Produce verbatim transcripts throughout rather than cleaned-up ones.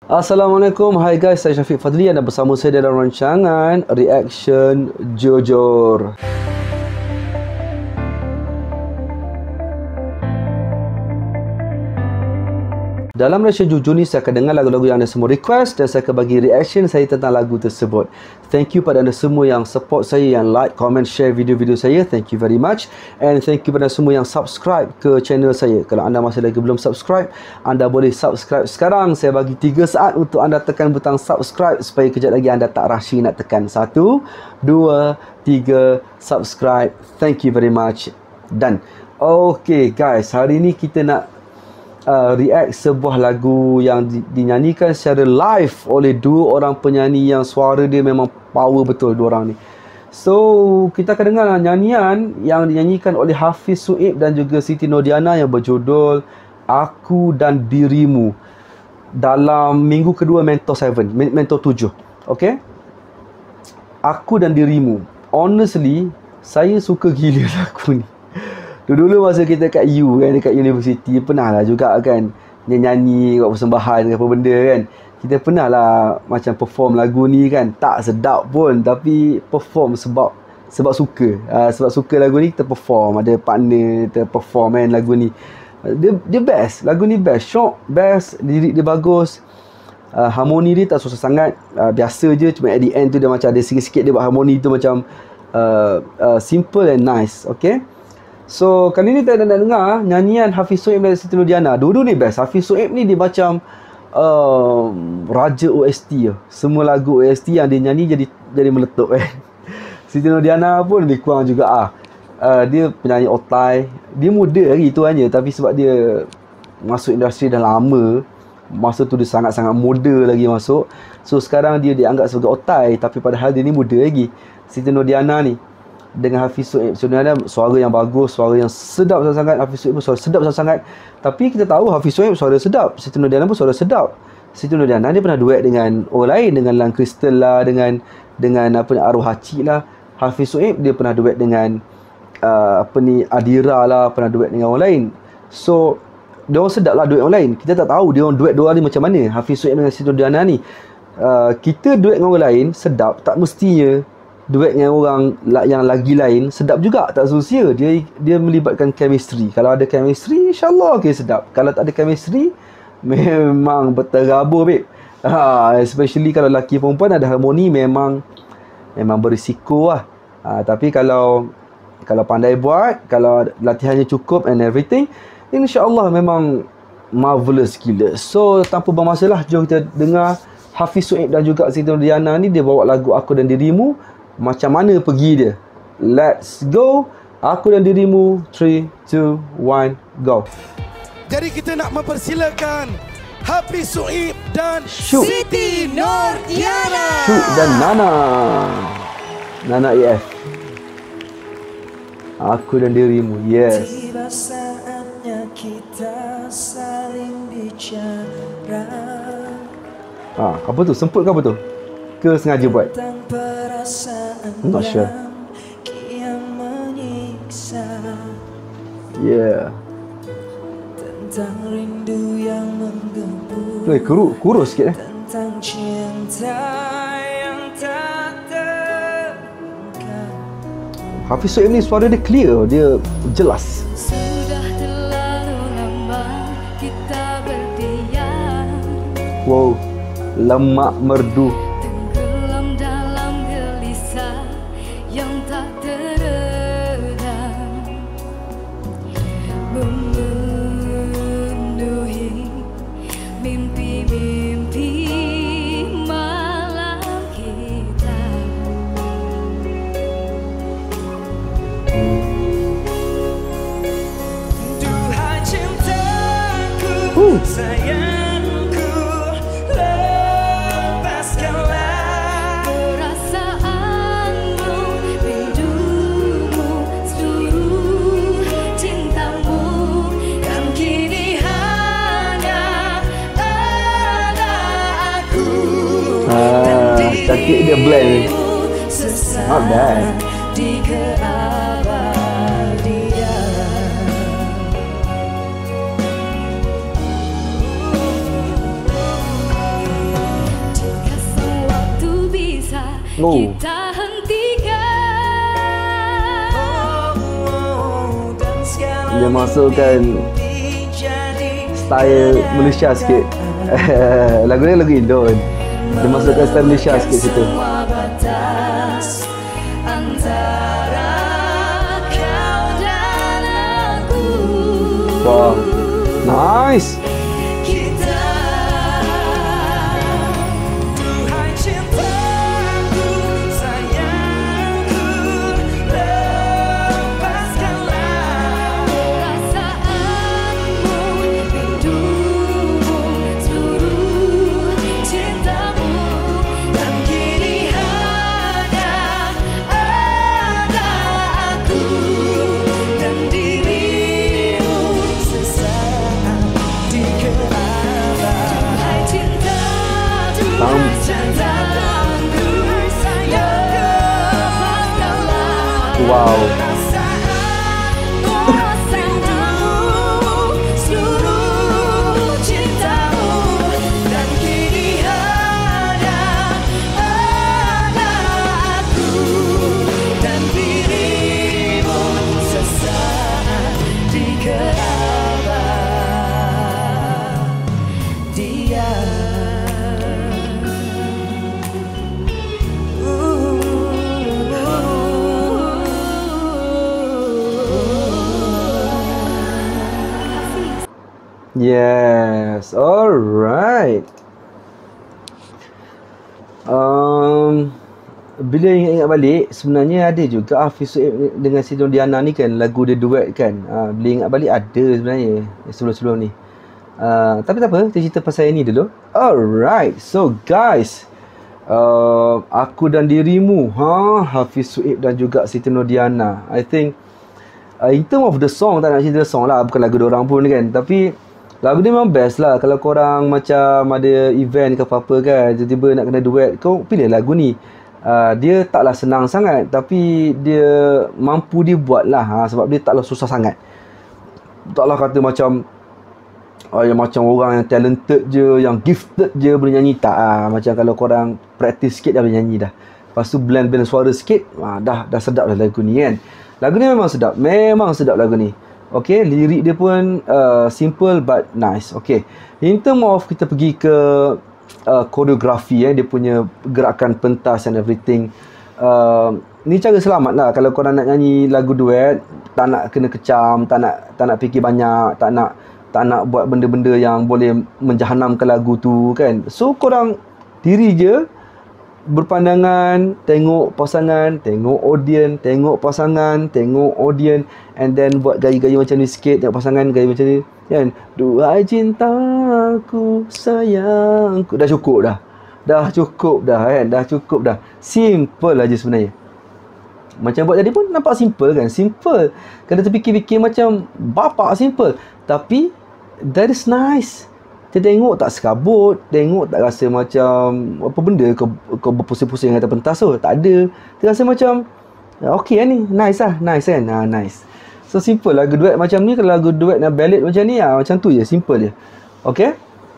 Assalamualaikum, hai guys, saya Syafiq Fadli. Anda bersama saya dalam rancangan Reaction Jujur. Dalam reaction jujur ni, saya akan dengar lagu-lagu yang anda semua request dan saya akan bagi reaction saya tentang lagu tersebut. Thank you pada anda semua yang support saya, yang like, comment, share video-video saya. Thank you very much. And thank you pada semua yang subscribe ke channel saya. Kalau anda masih lagi belum subscribe, anda boleh subscribe sekarang. Saya bagi tiga saat untuk anda tekan butang subscribe supaya kejap lagi anda tak rushing nak tekan. Satu, dua, tiga, subscribe. Thank you very much. Done. Okay guys, hari ni kita nak Uh, react sebuah lagu yang di, dinyanyikan secara live oleh dua orang penyanyi yang suara dia memang power betul, dua orang ni. So kita akan dengar nyanyian yang dinyanyikan oleh Hafiz Suib dan juga Siti Nordiana yang berjudul Aku dan Dirimu dalam minggu kedua Mentor tujuh, Mentor tujuh. Okay, Aku dan Dirimu. Honestly, saya suka gila lagu ni. Dulu-dulu masa kita kat U kan, dekat universiti, pernah lah juga kan nyanyi kat persembahan apa benda kan. Kita pernah lah macam perform lagu ni kan. Tak sedap pun, tapi perform sebab sebab suka. uh, Sebab suka lagu ni kita perform. Ada partner kita perform kan lagu ni. Dia, dia best, lagu ni best. Syok, best, lirik dia bagus. uh, Harmoni dia tak susah sangat, uh, biasa je. Cuma at the end tu dia macam ada sikit-sikit dia buat harmoni tu macam uh, uh, simple and nice. Okay. So, kali ni kita nak dengar nyanyian Hafiz Suib dan Siti Nordiana. Dua-dua ni best. Hafiz Suib ni dia macam uh, raja O S T. Semua lagu O S T yang dia nyanyi jadi jadi meletup eh. Siti Nordiana pun lebih kurang juga ah. Uh, dia penyanyi otai. Dia muda lagi tu hanya, tapi sebab dia masuk industri dah lama, masa tu dia sangat-sangat muda lagi masuk. So, sekarang dia dianggap sebagai otai, tapi padahal dia ni muda lagi. Siti Nordiana ni dengan Hafiz Suib, sebenarnya suara yang bagus, suara yang sedap sangat. Hafiz Suib pun suara sedap sangat. Tapi kita tahu Hafiz Suib suara sedap, Siti Nordiana pun suara sedap. Siti Nordiana dia pernah duet dengan orang lain, dengan Lang Crystal lah, dengan dengan apa ni, Arwah Haci lah. Hafiz Suib dia pernah duet dengan uh, apa ni, Adira lah, pernah duet dengan orang lain. So dia orang sedap lah duet orang lain. Kita tak tahu dia orang duet dua orang ni macam mana, Hafiz Suib dengan Siti Nordiana ni. uh, Kita duet dengan orang lain sedap, tak mestinya duet dengan orang yang lagi lain sedap juga, tak sia-sia. Dia dia melibatkan chemistry. Kalau ada chemistry, insyaAllah okay, sedap. Kalau tak ada chemistry, memang berterabur babe. ha, Especially kalau lelaki perempuan ada harmoni, memang memang berisiko lah. ha, Tapi kalau kalau pandai buat, kalau latihannya cukup and everything, insyaAllah memang marvelous gila. So tanpa bermasalah, jom kita dengar Hafiz Suib dan juga Siti Nordiana ni. Dia bawa lagu Aku dan Dirimu. Macam mana pergi dia? Let's go. Aku dan Dirimu. three, two, one, go. Jadi kita nak mempersilakan Hafiz Suib dan Syuk. Siti Nordiana. Syuk dan Nana Nana A F. Aku dan Dirimu. Yes. Tiba saatnya kita saling bicara. Ah, apa tu? Semput ke apa tu? Ke sengaja buat? I'm not sure. Yeah. Tentang rindu yang menggebu. Eh, kurus, kurus sikit eh. Tentang cinta yang tak terluka. Hafiz Suib ni suara dia clear, dia jelas. Sudah terlalu lama kita berdiam. Wow, lemak merdu. Sayangku, lepaskanlah perasaanmu, rindumu, seluruh cintamu yang kini hanya ada aku. Ah, cantik dia blend. Not bad. Di keabadian. Oh. kita hentikan. Dia masukkan style Malaysia sikit. Lagu ni lagu Indo kan. Dia masukkan style Malaysia sikit situ. Semua batas antara kau dan aku. Wow, nice. Kita, Tuhan cintaku, sayangku, lepaskanlah perasaanmu, rindumu, seluruh cintamu, dan kini hanya ada aku dan dirimu sesaat di keadaan. Hai cinta, Tuhan cintaku, sayangku, lepaskanlah Wow. perasaanmu, seluruh cintamu, dan kini hanya ada aku dan dirimu sesaat di Yes, alright. Um, bila ingat-ingat balik, sebenarnya ada juga Hafiz Suhaib dengan Siti Nurdiana ni kan, lagu dia duet kan. Uh, bila ingat balik ada sebenarnya sebelum-sebelum ni. Uh, tapi tak apa, kita cerita pasal yang ni dulu. Alright, so guys, uh, Aku dan Dirimu, ha, Hafiz Suhaib dan juga Siti Nurdiana. I think uh, in term of the song, tak nak cerita song lah, bukan lagu diorang pun kan. Tapi lagu ni memang best lah. Kalau korang macam ada event ke apa-apa kan, tiba-tiba nak kena duet, kau pilih lagu ni. uh, Dia taklah senang sangat, tapi dia mampu dia buat lah, ha, sebab dia taklah susah sangat. Taklah kata macam uh, yang macam orang yang talented je, yang gifted je boleh nyanyi. Tak lah. Macam kalau korang practice sikit dah boleh nyanyi dah. Lepas tu blend-blend suara sikit, uh, dah, dah sedap dah lagu ni kan. Lagu ni memang sedap, memang sedap lagu ni. Okay, lirik dia pun uh, simple but nice. Okay, in term of kita pergi ke uh, koreografi, eh, dia punya gerakan pentas and everything. Uh, ni cara selamat lah kalau korang nak nyanyi lagu duet, tak nak kena kecam, tak nak tak nak fikir banyak, tak nak tak nak buat benda-benda yang boleh menjahanamkan lagu tu kan. So korang diri je, berpandangan, tengok pasangan, tengok audience, tengok pasangan, tengok audience, and then buat gaya-gaya macam ni sikit, tengok pasangan gaya macam ni kan. Duhai cintaku, sayangku. Dah cukup dah. Dah cukup dah kan. Dah cukup dah. Simple aja sebenarnya. Macam buat tadi pun nampak simple kan. Simple. Kalau terfikir-fikir macam bapak simple. Tapi that is nice. Kita tengok tak sekabut, tengok tak rasa macam apa benda kau, kau berpusing-pusing dengan pentas tu. Tak ada. Kita rasa macam okey lah ni, nice lah, nice kan. Ha, nice. So simple lagu duet macam ni. Kalau lagu duet dan ballad macam ni, ha, macam tu je, simple je. Okay.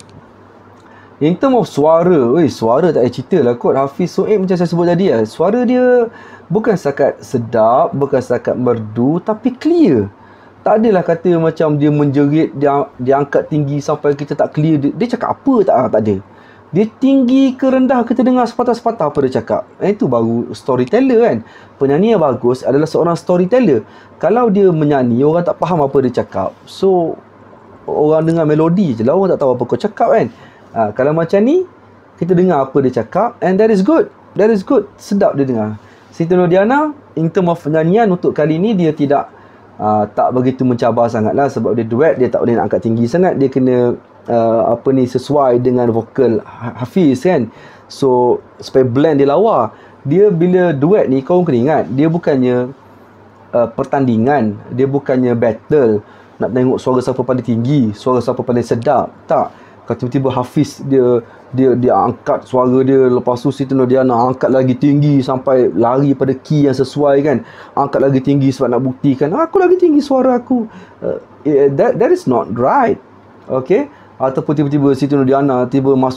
In term of suara, oi, suara tak ada cerita lah kot. Hafiz Suhaib macam saya sebut tadi lah, suara dia bukan setakat sedap, bukan setakat merdu, tapi clear. Tak adalah kata macam dia menjerit, dia, dia angkat tinggi sampai kita tak clear. Dia, dia cakap apa tak, tak ada. Dia tinggi ke rendah, kita dengar sepatah-sepatah apa dia cakap. Eh, itu baru storyteller kan. Penyanyi yang bagus adalah seorang storyteller. Kalau dia menyanyi, orang tak faham apa dia cakap. So, orang dengar melodi je lah, orang tak tahu apa kau cakap kan. Ha, kalau macam ni, kita dengar apa dia cakap, and that is good. That is good. Sedap dia dengar. Siti Nurdiana, in term of nyanyian untuk kali ni, dia tidak Uh, tak begitu mencabar sangat lah, sebab dia duet, dia tak boleh nak angkat tinggi sangat. Dia kena uh, apa ni, sesuai dengan vokal Hafiz kan. So supaya blend dia lawa. Dia bila duet ni, kau kena ingat, dia bukannya uh, pertandingan, dia bukannya battle nak tengok suara siapa paling tinggi, suara siapa paling sedap. Tak. Kalau tiba-tiba Hafiz dia dia dia angkat suara dia, lepas tu Siti Nurdiana angkat lagi tinggi sampai lari pada key yang sesuai kan. Angkat lagi tinggi sebab nak buktikan aku lagi tinggi suara aku. Uh, that that is not right. Okay. Ataupun tiba-tiba Siti Nurdiana tiba masuk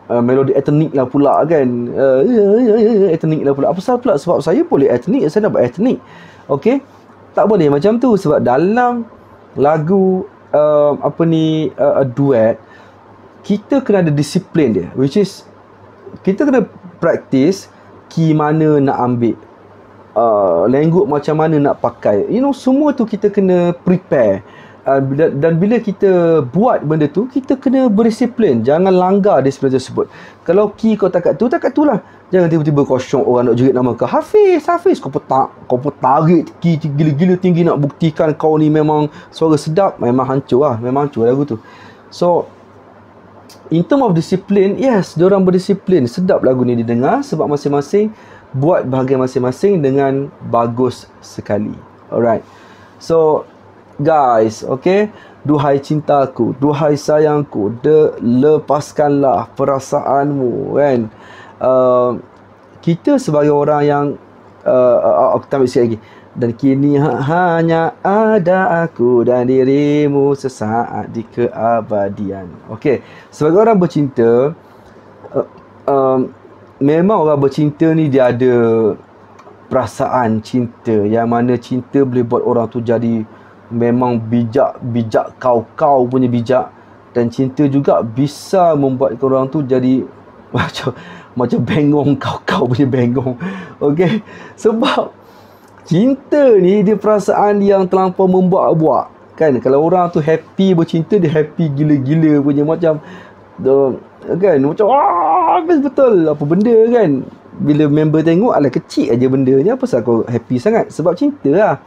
uh, melodi etnik lah pula kan. Uh, etnik lah pula. Apa salah pula? Sebab saya boleh etnik, saya nak buat etnik. Okey. Tak boleh macam tu sebab dalam lagu uh, apa ni uh, duet, kita kena ada disiplin dia, which is kita kena practice key mana nak ambil, uh, language macam mana nak pakai, you know, semua tu kita kena prepare. Uh, dan bila kita buat benda tu, kita kena berdisiplin. Jangan langgar disiplin tersebut. Kalau key kau takat tu, takat tu lah. Jangan tiba-tiba kau syok orang nak jerit nama kau Hafiz, Hafiz. Kau pun, tak, kau pun tarik key gila-gila tinggi nak buktikan kau ni memang suara sedap. Memang hancur lah. Memang hancur lagu tu. So, in term of disiplin, yes, diorang berdisiplin. Sedap lagu ni didengar sebab masing-masing buat bahagian masing-masing dengan bagus sekali. Alright. So, guys, okay, duhai cintaku, duhai sayangku, de, lepaskanlah perasaanmu, kan. Uh, kita sebagai orang yang uh, uh, aku tambah sikit lagi. Dan kini ha, hanya ada aku dan dirimu sesaat di keabadian. Okay, sebagai orang bercinta, uh, um, memang orang bercinta ni dia ada perasaan cinta, yang mana cinta boleh buat orang tu jadi memang bijak, bijak kau-kau punya bijak. Dan cinta juga bisa membuat orang tu jadi macam macam bengong, kau-kau punya bengong. Okay, sebab cinta ni dia perasaan yang terlampau membuat-buat, kan. Kalau orang tu happy bercinta, dia happy gila-gila punya, macam the, kan, macam ah, betul apa benda, kan. Bila member tengok, alah kecil aja benda ni, apa pasal kau happy sangat? Sebab cinta lah.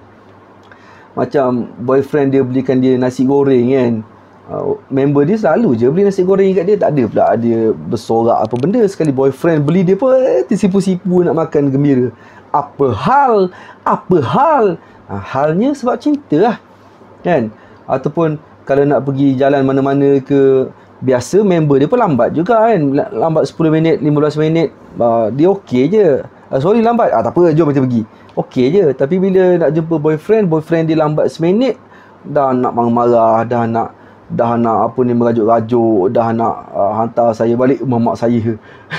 Macam boyfriend dia belikan dia nasi goreng, kan. Uh, member dia selalu je beli nasi goreng kat dia. Tak ada pula dia bersorak apa benda. Sekali boyfriend beli, dia pun eh, tersipu-sipu nak makan gembira. Apa hal? Apa hal? Ha, halnya sebab cinta lah, kan. Ataupun kalau nak pergi jalan mana-mana ke, biasa member dia pun lambat juga, kan. Lambat sepuluh minit, lima belas minit, uh, dia okey je. uh, Sorry lambat, ah, tak apa, jom kita pergi, okey je. Tapi bila nak jumpa boyfriend, boyfriend dia lambat seminit, dah nak marah-marah, dah nak dah nak apa ni, merajuk-rajuk, dah nak uh, hantar saya balik rumah mak saya.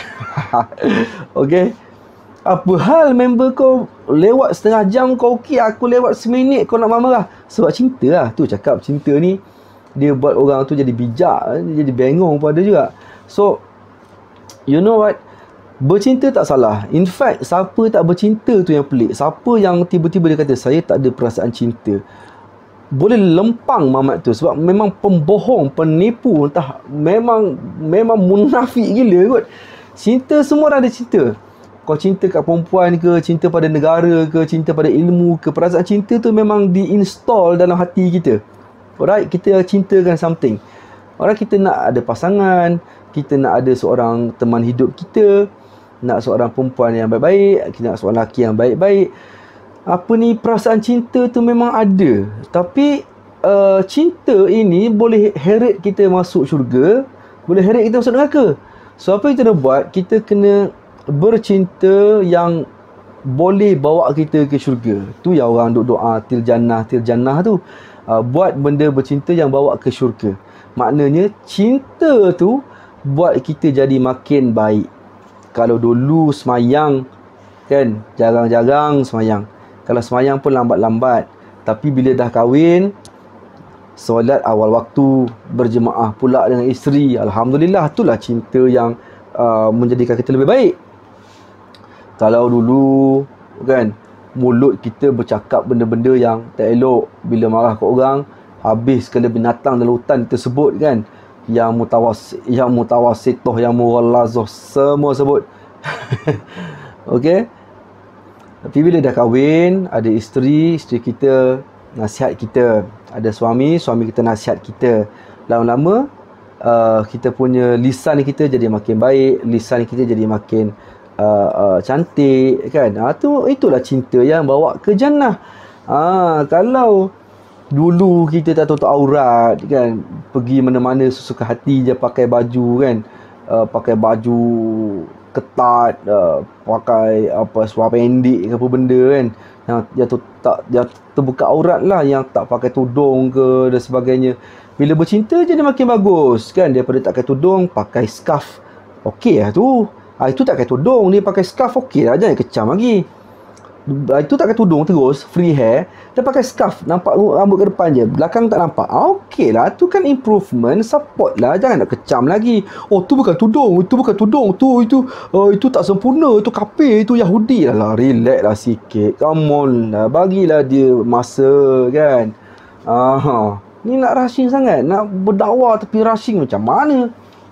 Okey. Apa hal member kau lewat setengah jam kau okey, aku lewat seminit kau nak marah-marah? Sebab cinta lah. Tu cakap cinta ni dia buat orang tu jadi bijak, jadi bengong pada juga. So, you know what? Bercinta tak salah. In fact, siapa tak bercinta tu yang pelik. Siapa yang tiba-tiba dia kata saya tak ada perasaan cinta, boleh lempang mamat tu. Sebab memang pembohong, penipu, entah memang memang munafik gila kot. Cinta, semua orang ada cinta. Kau cinta kat perempuan ke, cinta pada negara ke, cinta pada ilmu ke, perasaan cinta tu memang diinstall dalam hati kita. Alright, kita cintakan something. Alright, kita nak ada pasangan, kita nak ada seorang teman hidup kita, nak seorang perempuan yang baik-baik, kita nak seorang lelaki yang baik-baik. Apa ni, perasaan cinta tu memang ada. Tapi uh, cinta ini boleh heret kita masuk syurga, boleh heret kita masuk neraka. So apa kita nak buat? Kita kena bercinta yang boleh bawa kita ke syurga. Tu yang orang duk doa til jannah, til jannah tu. Uh, buat benda bercinta yang bawa ke syurga. Maknanya cinta tu buat kita jadi makin baik. Kalau dulu semayang, kan, jarang-jarang semayang. Kalau semayang pun lambat-lambat. Tapi bila dah kahwin, solat awal waktu, berjemaah pula dengan isteri. Alhamdulillah, itulah cinta yang uh, menjadikan kita lebih baik. Kalau dulu, kan, mulut kita bercakap benda-benda yang tak elok, bila marah kat orang, habis kena binatang dalam hutan tersebut, kan. Yang mutawas, yang mutawasitoh, yang murallazah, semua sebut. Okey. Tapi bila dah kahwin, ada isteri, isteri kita nasihat kita. Ada suami, suami kita nasihat kita. Lama-lama uh, kita punya lisan kita jadi makin baik, lisan kita jadi makin uh, uh, cantik, kan. Ha, tu, itulah cinta yang bawa ke jannah. Ha, kalau dulu kita tak tutup aurat, kan, pergi mana-mana sesuka hati je, pakai baju, kan, uh, pakai baju ketat, uh, pakai apa, seluar pendek ke apa benda, kan, yang yang tu tak, yang terbuka aurat lah, yang tak pakai tudung ke dan sebagainya. Bila bercinta jadi makin bagus, kan, daripada tak pakai tudung, pakai scarf, okey lah tu. Ha, itu tak pakai tudung, dia pakai scarf okey lah, jangan kecam lagi. Itu tak pakai tudung terus, free hair, dia pakai scarf, nampak rambut ke depan je, belakang tak nampak. Ah, okey lah, tu kan improvement, support lah, jangan nak kecam lagi. Oh, tu bukan tudung, itu bukan tudung, tu itu uh, itu tak sempurna, itu kafir, itu Yahudi. Alah, relax lah sikit, come on lah, bagilah dia masa kan. Ah, ni nak rushing sangat, nak berdakwah tapi rushing macam mana?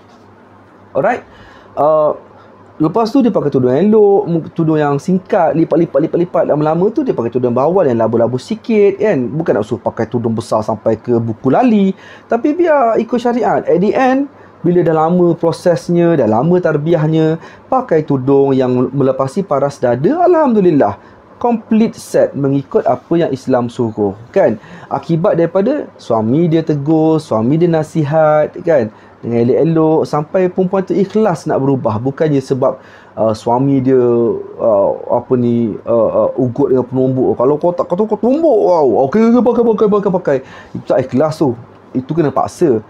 Alright. Uh, Lepas tu dia pakai tudung elok, tudung yang singkat, lipat-lipat lipat-lipat lama-lama tu dia pakai tudung bawal yang labu-labu sikit kan. Bukan nak suruh pakai tudung besar sampai ke buku lali, tapi biar ikut syariat. At the end, bila dah lama prosesnya, dah lama tarbiyahnya, pakai tudung yang melepasi paras dada, alhamdulillah, complete set mengikut apa yang Islam suruh kan. Akibat daripada suami dia tegur, suami dia nasihat kan, dengan elok-elok, sampai perempuan tu ikhlas nak berubah. Bukannya sebab uh, suami dia uh, apa ni uh, uh, ugut dengan penumbuk. Kalau kau tak kata kau tumbuk, wow, okey okey pakai pakai pakai pakai. Itu tak ikhlas tu. Itu kena paksa.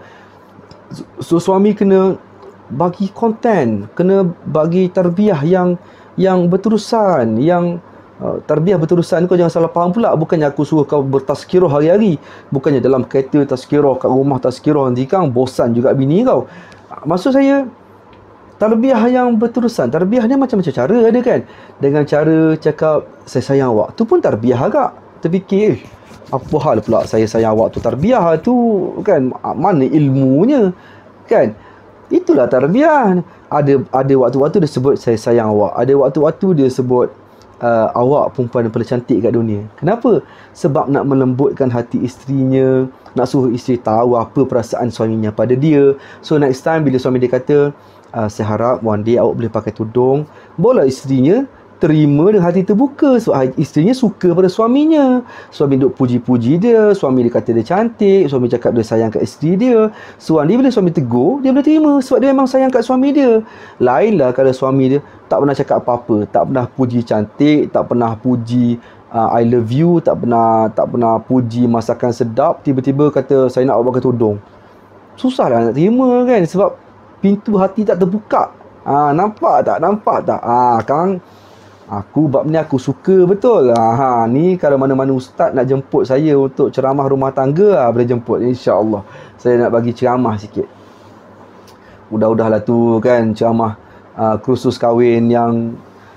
So suami kena bagi konten, kena bagi tarbiyah yang yang berterusan, yang Uh, tarbiyah berterusan. Kau jangan salah faham pula. Bukannya aku suruh kau bertazkirah hari-hari, bukannya dalam kereta tazkirah, kat rumah tazkirah, nanti kan bosan juga bini kau. Maksud saya, tarbiyah yang berterusan. Tarbiyah ni macam-macam cara ada kan. Dengan cara cakap saya sayang awak, tu pun tarbiyah agak. Terfikir, eh, apa hal pula saya sayang awak tu tarbiyah tu kan, mana ilmunya kan. Itulah tarbiyah. Ada ada waktu-waktu dia sebut saya sayang awak, ada waktu-waktu dia sebut Uh, awak perempuan yang paling cantik kat dunia. Kenapa? Sebab nak melembutkan hati isterinya, nak suruh isteri tahu apa perasaan suaminya pada dia. So next time bila suami dia kata uh, saya harap one day awak boleh pakai tudung, boleh isterinya terima dengan hati terbuka. Sebab isterinya suka pada suaminya. Suami duk puji-puji dia, suami dia kata dia cantik, suami cakap dia sayang kat isteri dia. So dia bila suami tegur, dia boleh terima sebab dia memang sayang kat suami dia. Lainlah kalau suami dia tak pernah cakap apa-apa, tak pernah puji cantik, tak pernah puji uh, I love you, tak pernah tak pernah puji masakan sedap, tiba-tiba kata saya nak awak pakai tudung. Susahlah nak terima kan, sebab pintu hati tak terbuka. Ah, nampak tak? Nampak tak? Ah, Kang, aku bab ni aku suka betul. Ha, ni kalau mana-mana ustaz nak jemput saya untuk ceramah rumah tangga, ha, boleh jemput insya-Allah. Saya nak bagi ceramah sikit. Udah-udahlah tu kan, ceramah uh, kursus kahwin yang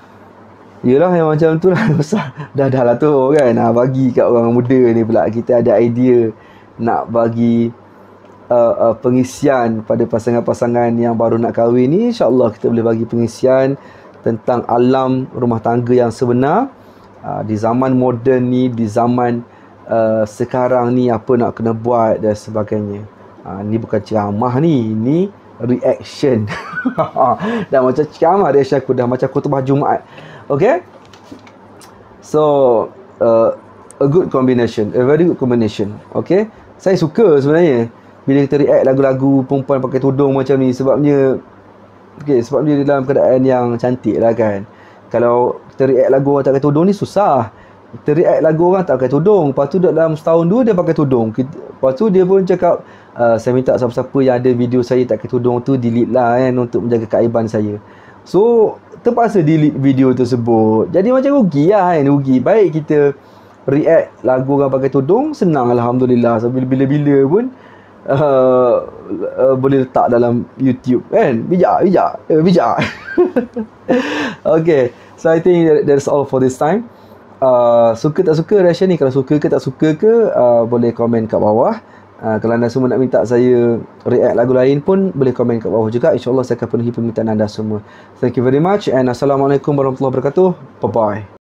yalah yang macam tu lah. Dah dah lah tu kan. Ha, bagi kat orang muda ni pula kita ada idea nak bagi uh, uh, pengisian pada pasangan-pasangan yang baru nak kahwin ni. InsyaAllah kita boleh bagi pengisian tentang alam rumah tangga yang sebenar. uh, Di zaman moden ni, di zaman uh, sekarang ni, apa nak kena buat dan sebagainya. uh, Ni bukan ceramah ni, ni reaction. Dah macam ceramah reaction aku, dah macam khutbah Jumaat. Okay. So uh, a good combination, a very good combination. Okay. Saya suka sebenarnya bila kita react lagu-lagu perempuan pakai tudung macam ni. Sebabnya okay, sebab dia dalam keadaan yang cantik lah kan. Kalau kita react lagu orang tak pakai tudung ni susah. Kita react lagu orang tak pakai tudung, lepas tu dalam setahun dua dia pakai tudung. Lepas tu dia pun cakap uh, saya minta siapa-siapa yang ada video saya tak pakai tudung tu delete lah kan, untuk menjaga keaiban saya. So terpaksa delete video tersebut. Jadi macam rugi lah kan, rugi. Baik kita react lagu orang pakai tudung, senang alhamdulillah. So bila-bila pun uh, uh, boleh letak dalam YouTube kan. Bijak, bijak, uh, bijak. Okay, so I think that, that's all for this time. Uh, suka tak suka reaction ni? Kalau suka ke tak suka ke, uh, boleh komen kat bawah. uh, Kalau anda semua nak minta saya react lagu lain pun boleh komen kat bawah juga. InsyaAllah saya akan penuhi permintaan anda semua. Thank you very much and Assalamualaikum warahmatullahi wabarakatuh. Bye bye.